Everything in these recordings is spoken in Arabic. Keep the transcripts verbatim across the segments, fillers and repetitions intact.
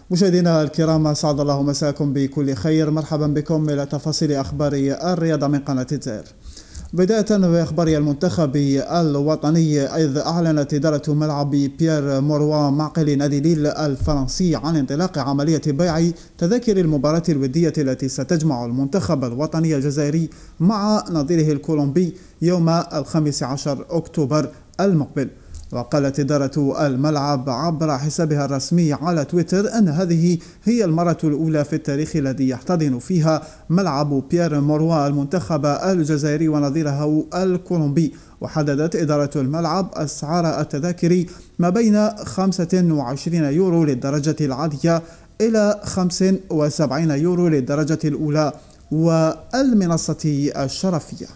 مشاهدينا الكرام، اسعد الله مساكم بكل خير. مرحبا بكم الى تفاصيل اخبار الرياضه من قناه الجزائر. بدايه باخبار المنتخب الوطني، اذ اعلنت اداره ملعب بيير موروا معقل نادي ليل الفرنسي عن انطلاق عمليه بيع تذاكر المباراه الوديه التي ستجمع المنتخب الوطني الجزائري مع نظيره الكولومبي يوم الخامس عشر اكتوبر المقبل. وقالت إدارة الملعب عبر حسابها الرسمي على تويتر أن هذه هي المرة الأولى في التاريخ الذي يحتضن فيها ملعب بيير موروا المنتخب الجزائري ونظيره الكولومبي. وحددت إدارة الملعب أسعار التذاكر ما بين خمسة وعشرين يورو للدرجة العالية إلى خمسة وسبعين يورو للدرجة الأولى والمنصة الشرفية.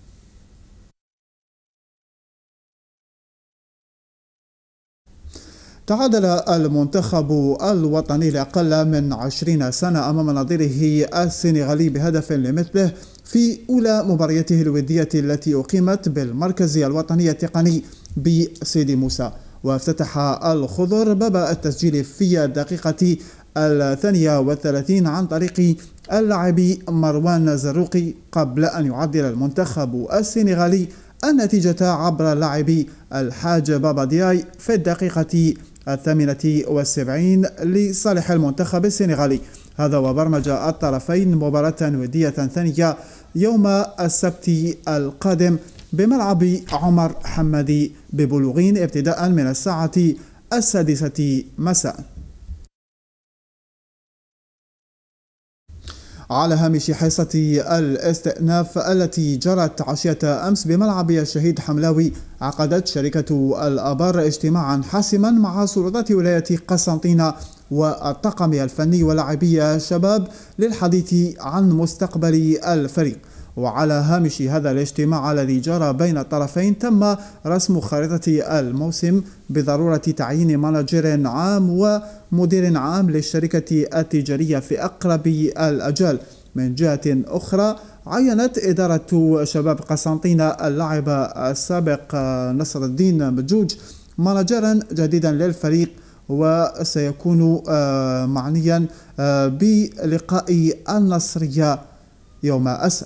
تعادل المنتخب الوطني لأقل من عشرين سنة أمام نظيره السنغالي بهدف لمثله في أولى مبارياته الودية التي أقيمت بالمركز الوطني التقني بسيدي موسى. وافتتح الخضر باب التسجيل في الدقيقة الثانية والثلاثين عن طريق اللاعب مروان زروقي، قبل أن يعدل المنتخب السنغالي النتيجة عبر اللاعب الحاج بابا دياي في الدقيقة الثامنة والسبعين لصالح المنتخب السنغالي. هذا وبرمج الطرفين مباراة ودية ثانية يوم السبت القادم بملعب عمر حمادي ببلوغين ابتداء من الساعة السادسة مساء. على هامش حصة الاستئناف التي جرت عشية أمس بملعب الشهيد حملاوي، عقدت شركة الآبار اجتماعا حاسما مع سلطات ولاية قسنطينة والطاقم الفني ولاعبي الشباب للحديث عن مستقبل الفريق. وعلى هامش هذا الاجتماع الذي جرى بين الطرفين تم رسم خريطة الموسم بضرورة تعيين مانجر عام ومدير عام للشركة التجارية في أقرب الأجال. من جهة أخرى، عينت إدارة شباب قسنطينة اللاعب السابق نصر الدين مجوج مانجرا جديدا للفريق، وسيكون معنيا بلقاء النصرية يوم السبت.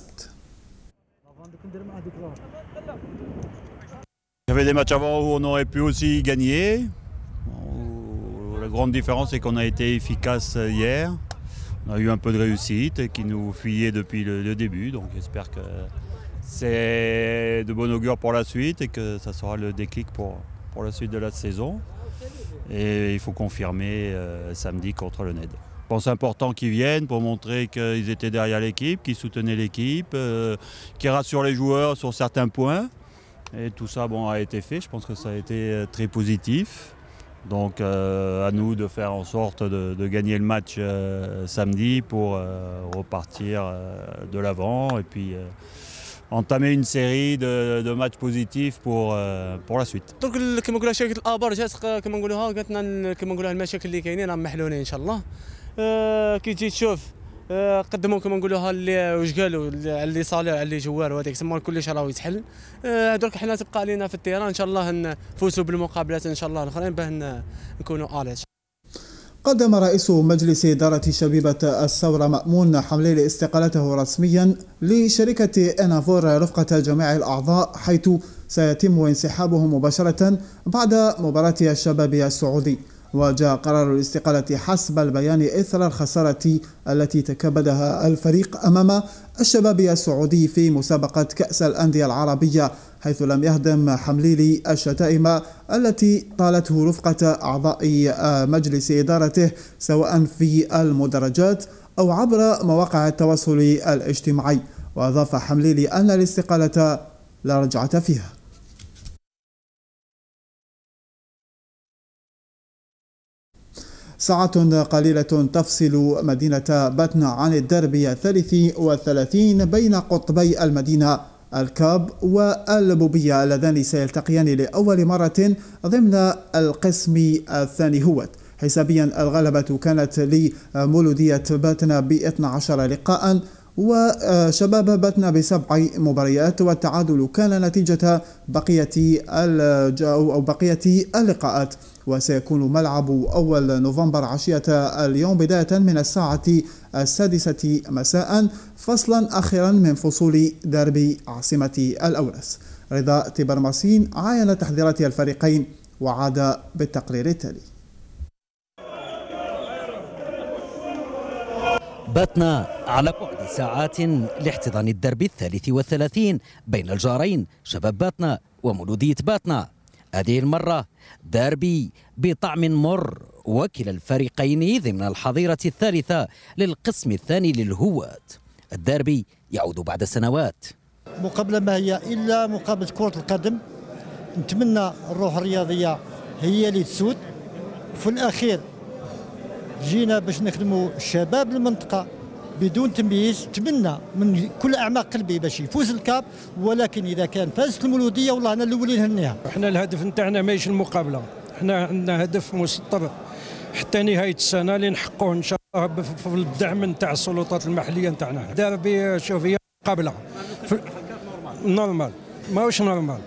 Il y avait des matchs avant où on aurait pu aussi gagner. La grande différence, c'est qu'on a été efficace hier. On a eu un peu de réussite qui nous fuyait depuis le, le début. Donc j'espère que c'est de bon augure pour la suite et que ça sera le déclic pour, pour la suite de la saison. Et il faut confirmer euh, samedi contre le N E D. Je pense important qu'ils viennent pour montrer qu'ils étaient derrière l'équipe, qu'ils soutenaient l'équipe, euh, qu'ils rassurent les joueurs sur certains points. Et tout ça bon, a été fait, je pense que ça a été très positif. Donc euh, à nous de faire en sorte de, de gagner le match euh, samedi pour euh, repartir euh, de l'avant et puis euh, entamer une série de, de matchs positifs pour, euh, pour la suite. Donc كما نقولوا شركة الآبار جات كما نقولوها قالت لنا كما نقولوا المشاكل اللي كاينين راهم محلولين إن شاء الله. أه كي تجي تشوف أه قدموا كما نقولوها اللي واش قالوا اللي صالح اللي جوار وهذاك تما كلش راه يتحل. أه درك حنا تبقى علينا في التيران ان شاء الله نفوزوا بالمقابلات ان شاء الله الاخرين باه نكونوا آلات. قدم رئيس مجلس إدارة شبيبة الثورة مأمون حمليلي استقالته رسميا لشركة إنافور رفقة جميع الأعضاء، حيث سيتم انسحابه مباشرة بعد مباراة الشباب السعودي. وجاء قرار الاستقالة حسب البيان إثر الخسارة التي تكبدها الفريق أمام الشباب السعودي في مسابقة كأس الأندية العربية، حيث لم يهدم حمليلي الشتائم التي طالته رفقة أعضاء مجلس إدارته سواء في المدرجات أو عبر مواقع التواصل الاجتماعي. وأضاف حمليلي أن الاستقالة لا رجعة فيها. ساعة قليلة تفصل مدينة باتنا عن الدربي الثالث والثلاثين بين قطبي المدينة الكاب والبوبية اللذان سيلتقيان لأول مرة ضمن القسم الثاني هوت. حسابيا الغلبة كانت لمولودية باتنا ب اثني عشر لقاء، وشباب باتنا بسبع مباريات، والتعادل كان نتيجة بقية أو بقية اللقاءات. وسيكون ملعب أول نوفمبر عشية اليوم بداية من الساعة السادسة مساء فصلا أخيرا من فصول ديربي عاصمة الأورس. رضا تيبرماسين عاين تحذيرات الفريقين وعاد بالتقرير التالي. باتنا على بعد ساعات لاحتضان الدربي الثالث والثلاثين بين الجارين شباب باتنا ومولودية باتنا. هذه المرة ديربي بطعم مر، وكلا الفريقين ضمن الحظيرة الثالثة للقسم الثاني للهواة. الديربي يعود بعد سنوات. مقابلة ما هي إلا مقابلة كرة القدم. نتمنى الروح الرياضية هي اللي تسود. في الأخير جينا باش نخدموا شباب المنطقة بدون تمييز. نتمنى من كل أعماق قلبي باش يفوز الكاب، ولكن إذا كان فازت المولودية والله أنا الأولين نهنيها. احنا الهدف نتاعنا ماهيش المقابلة، احنا عندنا هدف مسطر حتى نهاية السنة اللي نحققوه إن شاء الله في الدعم نتاع السلطات المحلية نتاعنا. ديربي شوف هي مقابلة نورمال، ماهوش نورمال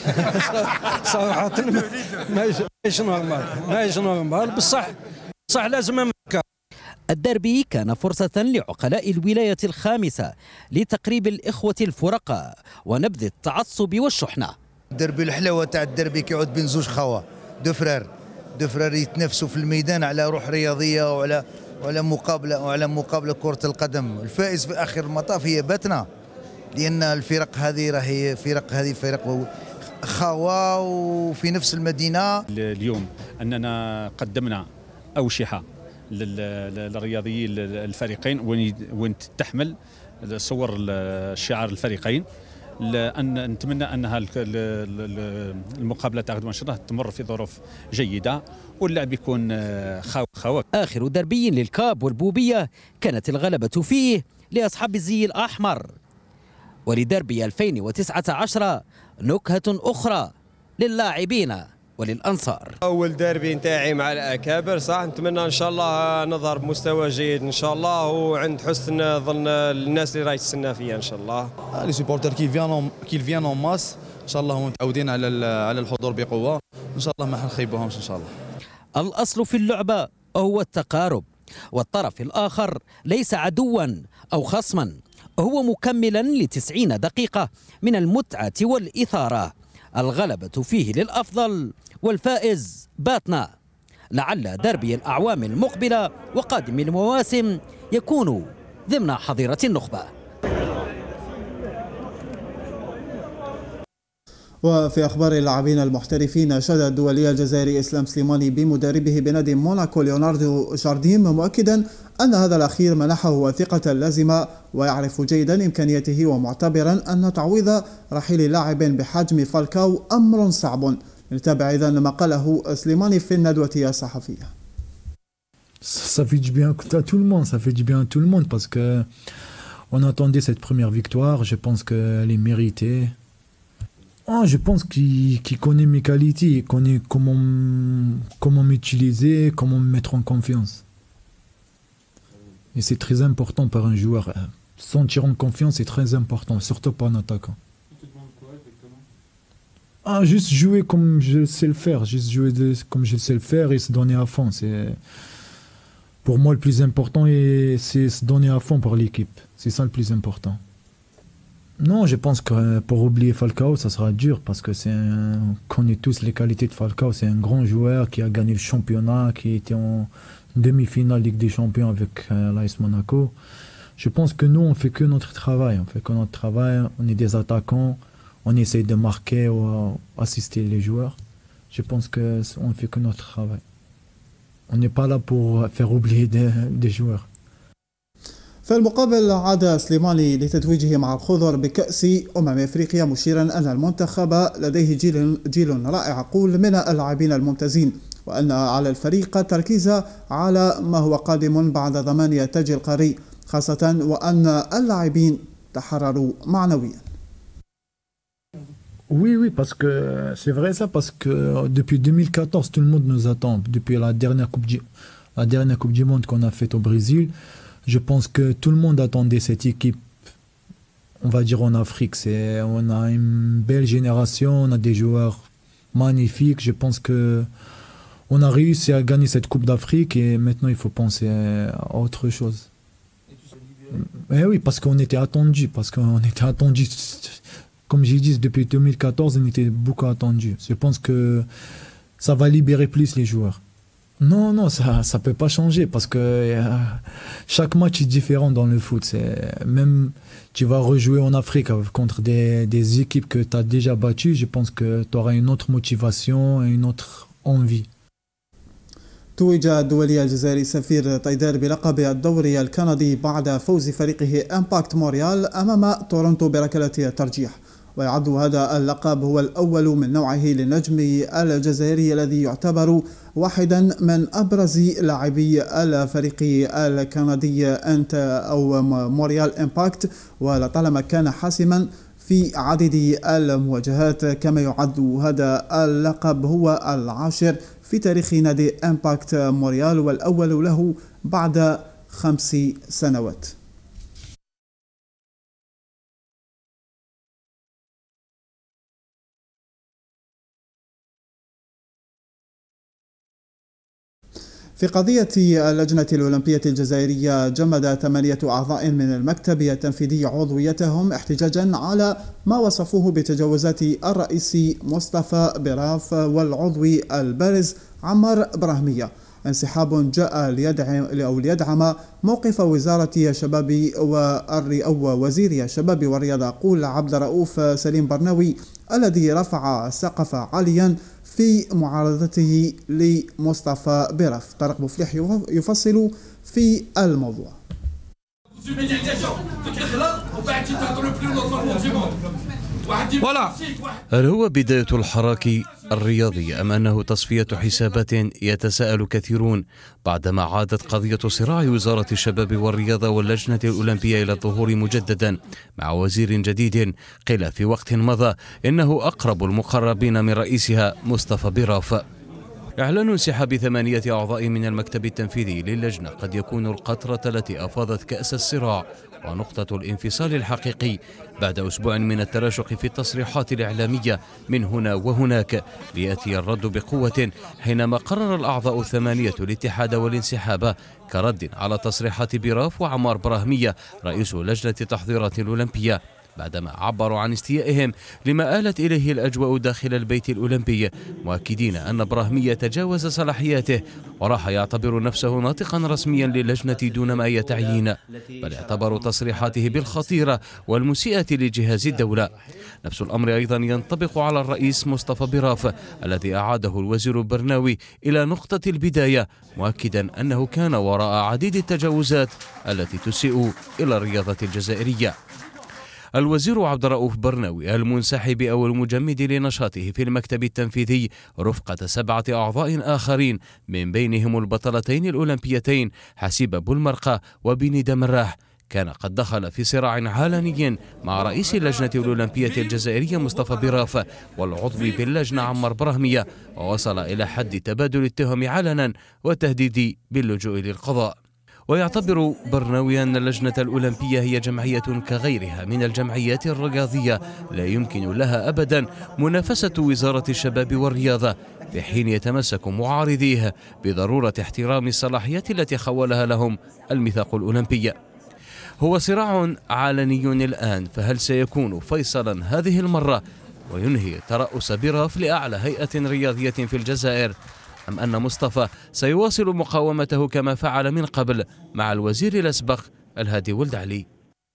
صراحة ماهيش نورمال ماهيش نورمال بصح صح لازم. الدربي كان فرصة لعقلاء الولاية الخامسة لتقريب الإخوة الفرقاء ونبذ التعصب والشحنة. الدربي الحلاوة تاع الدربي كيعود بين زوج خوا دو فرار دو فرار يتنافسوا في الميدان على روح رياضية وعلى وعلى مقابلة وعلى مقابلة كرة القدم. الفائز في آخر المطاف هي باتنا، لأن الفرق هذه راهي فرق هذه فرق خوا وفي نفس المدينة. اليوم أننا قدمنا أوشحة للرياضيين الفريقين وين تحمل صور شعار الفريقين، لأن نتمنى أنها المقابلة تاخذ إن شاء الله تمر في ظروف جيدة واللعب يكون خاو خاو. آخر دربي للكاب والبوبية كانت الغلبة فيه لأصحاب الزي الأحمر، ولدربي ألفين وتسعة عشر نكهة أخرى للاعبين وللأنصار. أول ديربي نتاعي مع الأكابر صح، نتمنى إن شاء الله نظهر بمستوى جيد إن شاء الله وعند حسن ظن الناس اللي راهي تستنى فيها إن شاء الله. لي سوبورتر كي فيانون كي فيانون ماس إن شاء الله متعودين على على الحضور بقوة، إن شاء الله ما حنخيبوهمش إن شاء الله. الأصل في اللعبة هو التقارب، والطرف الآخر ليس عدوا أو خصما، هو مكملا لتسعين دقيقة من المتعة والإثارة. الغلبة فيه للأفضل والفائز باتنا. لعل دربي الأعوام المقبلة وقادم المواسم يكون ضمن حظيرة النخبة. وفي أخبار اللاعبين المحترفين، شهد الدولي الجزائري إسلام سليماني بمدربه بنادي موناكو ليوناردو جارديم مؤكدا أن هذا الأخير منحه الثقة اللازمة ويعرف جيدا إمكانياته، ومعتبرا أن تعويض رحيل لاعب بحجم فالكاو أمر صعب. نتابع إذن ما قاله سليماني في الندوة الصحفية. Ça fait du bien à tout le monde, ça fait du bien à tout le monde parce que on attendait cette première victoire, je pense qu'elle est méritée. Ah, je pense qu'il qu'il connaît mes qualités, il connaît comment, comment m'utiliser, comment me mettre en confiance. Et c'est très important pour un joueur. Se sentir en confiance, c'est très important, surtout pour un attaquant. Il te demande quoi exactement? Ah, juste jouer comme je sais le faire, juste jouer de, comme je sais le faire et se donner à fond. C'est, pour moi, le plus important, c'est se donner à fond pour l'équipe. C'est ça le plus important. Non, je pense que pour oublier Falcao, ça sera dur parce que c'est un, on connaît tous les qualités de Falcao. C'est un grand joueur qui a gagné le championnat, qui était en demi-finale Ligue des Champions avec euh, l'A S Monaco. Je pense que nous, on fait que notre travail. On fait que notre travail. On est des attaquants. On essaye de marquer ou euh, assister les joueurs. Je pense que on fait que notre travail. On n'est pas là pour faire oublier des, des joueurs. في المقابل عاد سليماني لتتويجه مع الخضر بكأس أمم أفريقيا، مشيرا أن المنتخب لديه جيل, جيل رائع قول من اللاعبين الممتازين، وأن على الفريق التركيز على ما هو قادم بعد ضمان التاج القاري، خاصة وأن اللاعبين تحرروا معنويا. Oui, oui, parce que c'est vrai ça, parce que depuis deux mille quatorze, tout le monde nous attend. Depuis la dernière Coupe du, la dernière coupe du Monde qu'on a faite au Brésil, je pense que tout le monde attendait cette équipe on va dire en Afrique. C'est, on a une belle génération, on a des joueurs magnifiques. Je pense que on a réussi à gagner cette Coupe d'Afrique et maintenant il faut penser à autre chose. Eh oui, parce qu'on était attendu, parce qu'on était attendu. Comme j'ai dit, depuis deux mille quatorze, on était beaucoup attendu. Je pense que ça va libérer plus les joueurs. Non, non, ça ça peut pas changer parce que euh, chaque match est différent dans le foot. C'est, même tu vas rejouer en Afrique contre des, des équipes que tu as déjà battues, je pense que tu auras une autre motivation et une autre envie. توج الدولي الجزائري سفير طيدار بلقب الدوري الكندي بعد فوز فريقه امباكت مونريال أمام تورونتو بركلة الترجيح، ويعد هذا اللقب هو الأول من نوعه للنجم الجزائري الذي يعتبر واحدا من أبرز لاعبي الفريق الكندي أنت أو مونريال امباكت، ولطالما كان حاسما في عديد المواجهات، كما يعد هذا اللقب هو العاشر في تاريخ نادي امباكت مونريال والأول له بعد خمس سنوات. في قضية اللجنة الأولمبية الجزائرية، جمد ثمانية أعضاء من المكتب التنفيذي عضويتهم احتجاجا على ما وصفوه بتجاوزات الرئيس مصطفى براف والعضو البارز عمار براهمية. انسحاب جاء ليدعم أو ليدعم موقف وزارة الشباب أو وزير الشباب والرياضة قول عبد الرؤوف سليم برناوي الذي رفع السقف عاليا في معارضته لمصطفى براف. طارق بوفليح يفصل في الموضوع. هل هو بداية الحراك الرياضي أم أنه تصفية حسابات؟ يتساءل كثيرون بعدما عادت قضية صراع وزارة الشباب والرياضة واللجنة الأولمبية إلى الظهور مجددا مع وزير جديد قيل في وقت مضى إنه أقرب المقربين من رئيسها مصطفى براف. إعلان انسحاب ثمانية أعضاء من المكتب التنفيذي للجنة قد يكون القطرة التي أفاضت كأس الصراع ونقطة الانفصال الحقيقي بعد أسبوع من التراشق في التصريحات الإعلامية من هنا وهناك، ليأتي الرد بقوة حينما قرر الأعضاء الثمانية الاتحاد والانسحاب كرد على تصريحات براف وعمار براهمية رئيس لجنة تحضيرات الأولمبية، بعدما عبروا عن استيائهم لما آلت إليه الأجواء داخل البيت الأولمبي، مؤكدين أن براهمية تجاوز صلاحياته وراح يعتبر نفسه ناطقا رسميا للجنة دون ما يتعيين، بل اعتبروا تصريحاته بالخطيرة والمسيئة لجهاز الدولة. نفس الأمر أيضا ينطبق على الرئيس مصطفى براف الذي أعاده الوزير برناوي إلى نقطة البداية، مؤكدا أنه كان وراء عديد التجاوزات التي تسيء إلى الرياضة الجزائرية. الوزير عبد الرؤوف برناوي المنسحب أو المجمد لنشاطه في المكتب التنفيذي رفقة سبعة أعضاء آخرين من بينهم البطلتين الأولمبيتين حسيبة بولمرقة وبني دمراح، كان قد دخل في صراع علني مع رئيس اللجنة الأولمبية الجزائرية مصطفى براف والعضو باللجنة عمار براهمية، ووصل إلى حد تبادل التهم علنا والتهديد باللجوء للقضاء. ويعتبر برناوي أن اللجنة الأولمبية هي جمعية كغيرها من الجمعيات الرياضية لا يمكن لها أبدا منافسة وزارة الشباب والرياضة، في حين يتمسك معارضيه بضرورة احترام الصلاحيات التي خولها لهم الميثاق الأولمبي. هو صراع علني الآن، فهل سيكون فيصلا هذه المرة وينهي ترأس براف لأعلى هيئة رياضية في الجزائر، أم أن مصطفى سيواصل مقاومته كما فعل من قبل مع الوزير الأسبق الهادي ولد علي؟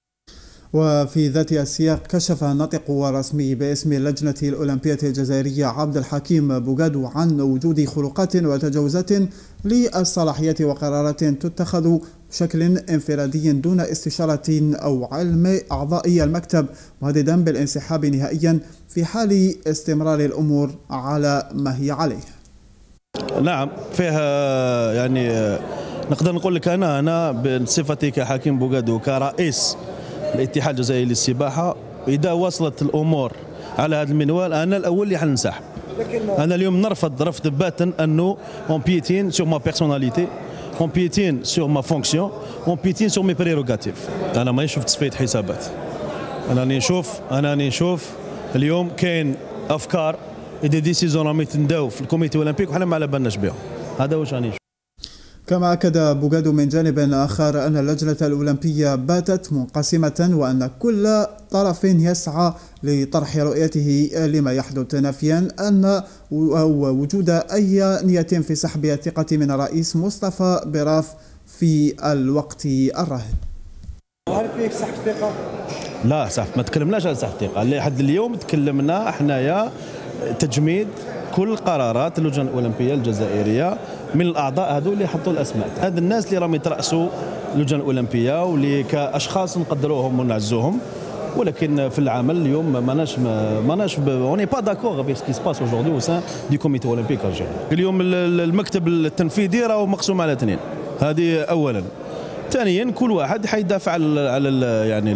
وفي ذات السياق كشف الناطق الرسمي باسم اللجنة الأولمبية الجزائرية عبد الحكيم بوغادو عن وجود خروقات وتجاوزات للصلاحيات وقرارات تتخذ بشكل انفرادي دون استشارة أو علم أعضاء المكتب، مهددا بالانسحاب نهائيا في حال استمرار الأمور على ما هي عليه. نعم، فيها يعني نقدر نقول لك أنا أنا بصفتي كحكيم بوغادو كرئيس الاتحاد الجزائري للسباحة، إذا وصلت الأمور على هذا المنوال أنا الأول اللي حننسحب. أنا اليوم نرفض رفض باتا أنه اون بيتين سور ما بيرسوناليتي، اون بيتين سور ما فونكسيون، اون بيتين سور مي بريروغاتيف. أنا ما شفت تصفية حسابات، انا راني نشوف انا راني نشوف اليوم كاين افكار دي ديسيزون راهم يتنداو في الكوميتي اولمبيك وحنا ما على بالناش بهم. هذا واش راني نشوف. كما أكد بوغادو من جانب آخر أن اللجنة الأولمبية باتت منقسمة وأن كل طرف يسعى لطرح رؤيته لما يحدث، نافيا أن أو وجود أي نية في سحب الثقة من الرئيس مصطفى براف في الوقت الراهن. هل فيك سحب الثقة؟ لا سحب، ما تكلمناش على سحب الثقة، لحد اليوم تكلمنا حنايا تجميد كل قرارات اللجنة الأولمبية الجزائرية من الأعضاء هذو اللي حطوا الأسماء. هاد الناس اللي راهم يترأسوا اللجنة الأولمبية واللي كأشخاص نقدروهم ونعزوهم، ولكن في العمل اليوم ماناش ماناش اوني با داكور افيك سكي سباس اجوردي او سان دي كوميتي اولمبيك الجيري. اليوم المكتب التنفيذي راهو مقسوم على اثنين، هذه أولا. ثانيا كل واحد حيدافع على على يعني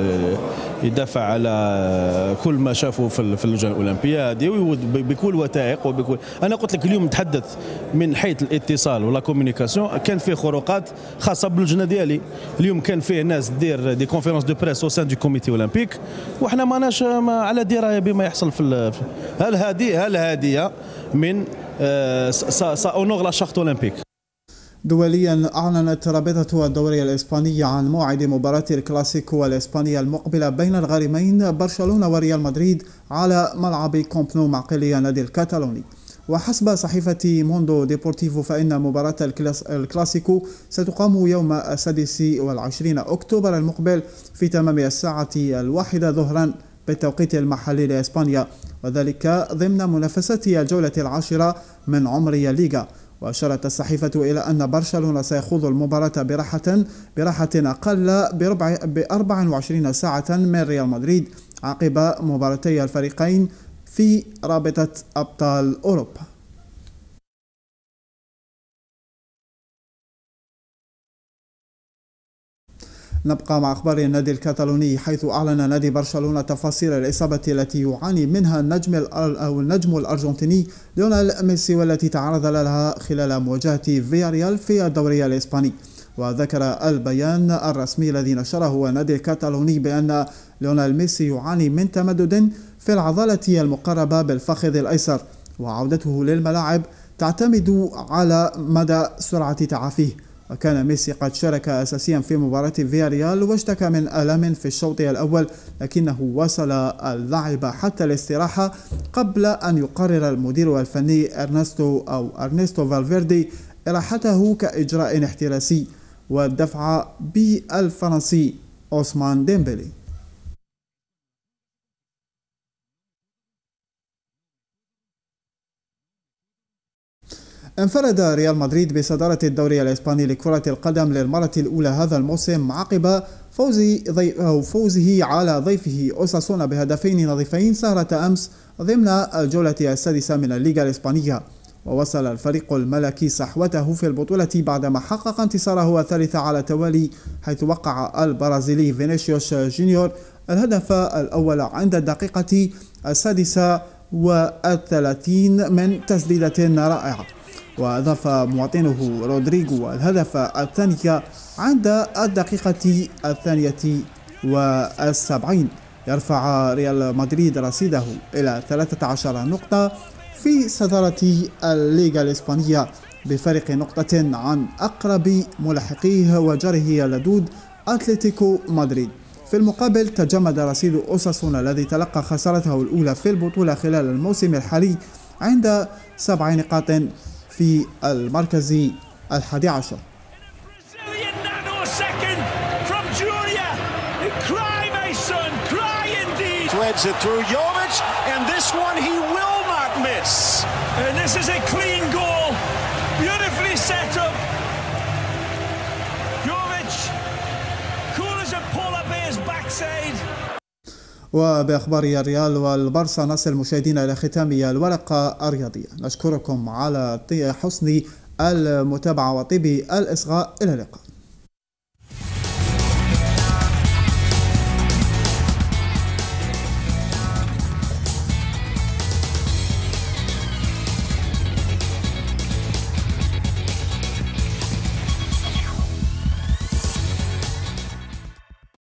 يدافع على كل ما شافوا في اللجنه الاولمبيه هذه بكل وثائق وبكل. انا قلت لك اليوم نتحدث من حيث الاتصال ولا كومونيكاسيون، كان فيه خروقات خاصه باللجنه ديالي. اليوم كان فيه ناس دير دي كونفيرونس دو بريس او سان دو كوميتي اولمبيك وحنا ماناش ما على درايه بما يحصل في. هل هذه هل هذه من سا اونور لا شارت اولمبيك. دوليا أعلنت رابطة الدوري الإسباني عن موعد مباراة الكلاسيكو الإسبانية المقبلة بين الغارمين برشلونة وريال مدريد على ملعب كامب نو معقل النادي الكتالوني. وحسب صحيفة موندو ديبورتيفو فإن مباراة الكلاسيكو ستقام يوم السادس والعشرين أكتوبر المقبل في تمام الساعة الواحدة ظهرا بالتوقيت المحلي لإسبانيا، وذلك ضمن منافسة الجولة العاشرة من عمر الليغا. وأشارت الصحيفة إلى أن برشلونة سيخوض المباراة براحة براحة أقل بربع بأربع وعشرين ساعة من ريال مدريد عقب مباراتي الفريقين في رابطة أبطال أوروبا. نبقى مع أخبار النادي الكتالوني، حيث أعلن نادي برشلونة تفاصيل الإصابة التي يعاني منها النجم أو النجم الأرجنتيني ليونيل ميسي، والتي تعرض لها خلال مواجهة فياريال في الدوري الإسباني. وذكر البيان الرسمي الذي نشره النادي الكتالوني بأن ليونيل ميسي يعاني من تمدد في العضلة المقربة بالفخذ الأيسر، وعودته للملاعب تعتمد على مدى سرعة تعافيه. وكان ميسي قد شارك أساسيا في مباراة فياريال واشتكى من آلام في الشوط الأول، لكنه وصل اللعب حتى الاستراحة قبل أن يقرر المدير الفني أرنستو أو أرنستو فالفيردي إراحته كإجراء احترازي والدفع بالفرنسي عثمان ديمبلي. انفرد ريال مدريد بصدارة الدوري الإسباني لكرة القدم للمرة الأولى هذا الموسم عقب فوزه, أو فوزه على ضيفه أوساسونا بهدفين نظيفين سهرة أمس ضمن الجولة السادسة من الليغا الإسبانية. ووصل الفريق الملكي صحوته في البطولة بعدما حقق انتصاره الثالث على التوالي، حيث وقع البرازيلي فينيسيوس جونيور الهدف الأول عند الدقيقة السادسة والثلاثين من تسديدة رائعة، وأضاف مواطنه رودريغو الهدف الثاني عند الدقيقة الثانية والسبعين. يرفع ريال مدريد رصيده إلى ثلاثة عشر نقطة في صدارة الليغا الإسبانية بفارق نقطة عن أقرب ملاحقيه وجاره اللدود أتلتيكو مدريد. في المقابل تجمد رصيد أوساسونا الذي تلقى خسارته الأولى في البطولة خلال الموسم الحالي عند سبع نقاط في المركز الحادي عشر. وبأخبار الريال والبارسا نصل مشاهدينا إلى ختام الورقة الرياضية. نشكركم على حسن المتابعة وطيب الإصغاء. إلى اللقاء.